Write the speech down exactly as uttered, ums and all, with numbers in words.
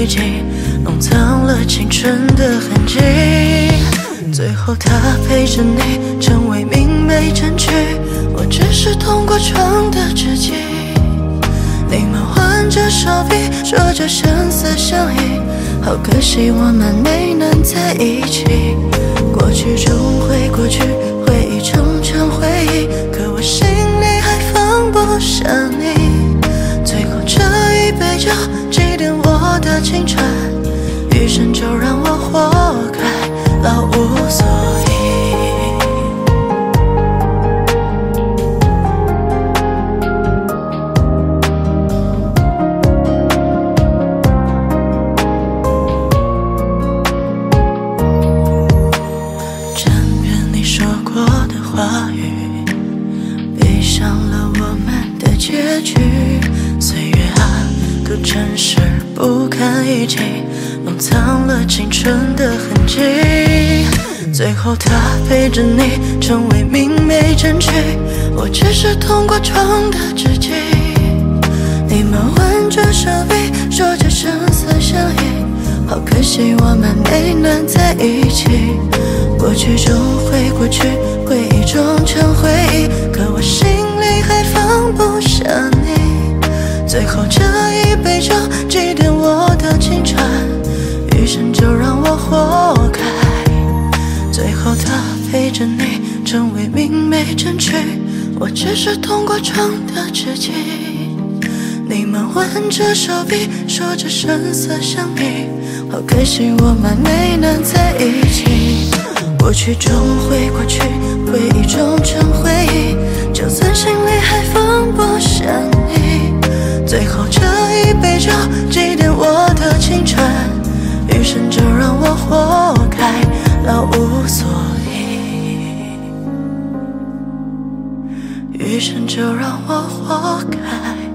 一起弄脏了青春的痕迹。最后他陪着你成为明媚真句，我只是通过窗的知己。你们挽着手臂说着生死相依，好可惜我们没能在一起。过去终会过去，回忆终成回忆，可我心里还放不下你。最后这一杯酒祭奠我的青春，余生就让我活该，老无所依。枕边你说过的话语，悲伤了我们的结局。岁月啊，可真是不堪一击，弄脏了青春的痕迹。最后他陪着你成为明媚真句，我只是通过窗的知己。你们挽着手臂说着生死相依，好可惜我们没能在一起。过去终会过去，回忆终成回忆，可我心里还放不下你。最后这一杯酒祭奠我的青春，余生就让我活该。最后他陪着你成为明媚真句，我只是通过窗的知己。你们挽着手臂说着生死相依，好可惜我们没能在一起。过去终会过去，回忆终成回忆，就算心里还放不下你。最后这一杯酒祭奠我的青春，余生就让我活该，老无所依。余生就让我活该。